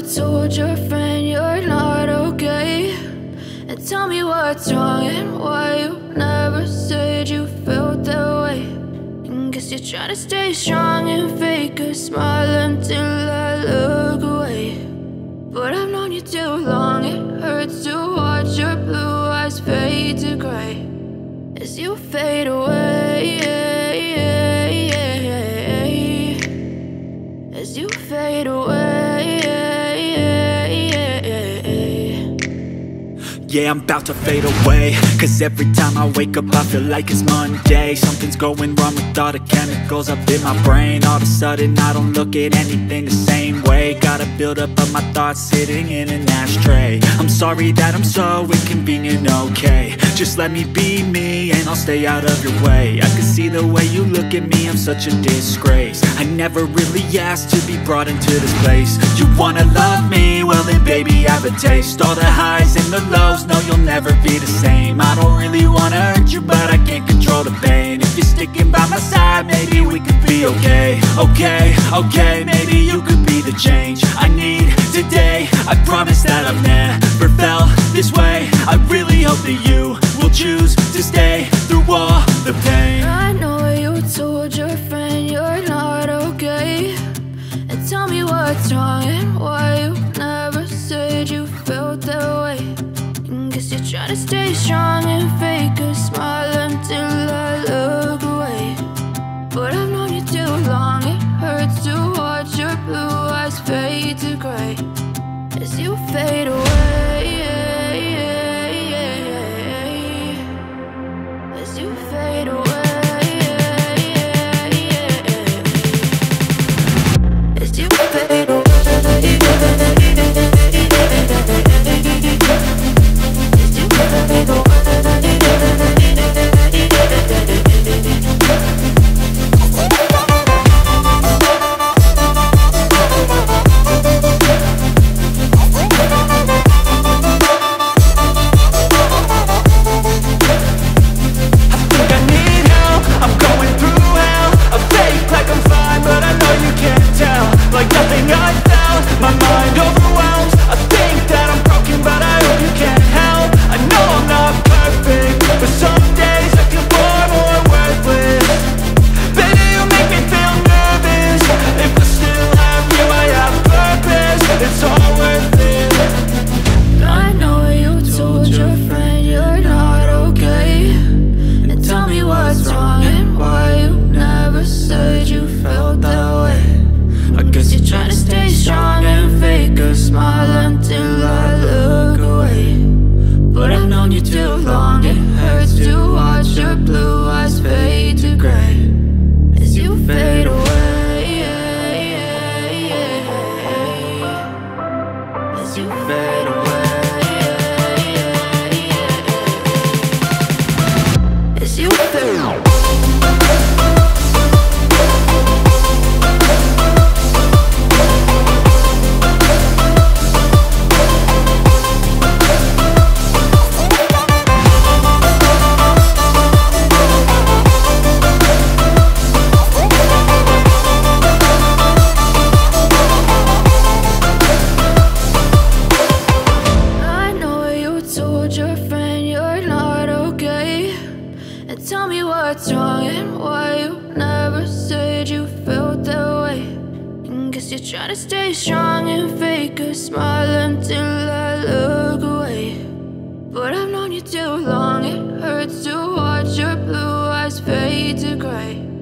told your friend you're not okay? And tell me what's wrong and why you never said you felt that way. And guess you're trying to stay strong and fake a smile until I look away. But I've known you too long, it hurts to watch your blue eyes fade to gray as you fade away, as you fade away. Yeah, I'm about to fade away, cause every time I wake up I feel like it's Monday. Something's going wrong with all the chemicals up in my brain. All of a sudden I don't look at anything the same way. Gotta build up of my thoughts sitting in an ashtray. I'm sorry that I'm so inconvenient, okay? Just let me be me and I'll stay out of your way. I can see the way you look at me, I'm such a disgrace. I never really asked to be brought into this place. You wanna love me? Well then baby, have a taste. All the highs and the lows, no, you'll never be the same. I don't really wanna hurt you, but I can't control the pain. If you're sticking by my side, maybe we could be okay. Okay, maybe you could be the change I need today. I promise that I've never felt this way. I really hope that you will choose to stay through all the pain. I know you told your friend you're not okay. And tell me what's wrong and why you never said you felt that way. Guess you're trying to stay strong and fake a smile until I look away. But I've known you too long, it hurts to watch your blue eyes fade to gray as you fade away, as you fade away, as you fade away. Tell me what's wrong and why you never said you felt that way. And guess you're trying to stay strong and fake a smile until I look away. But I've known you too long, it hurts to watch your blue eyes fade to gray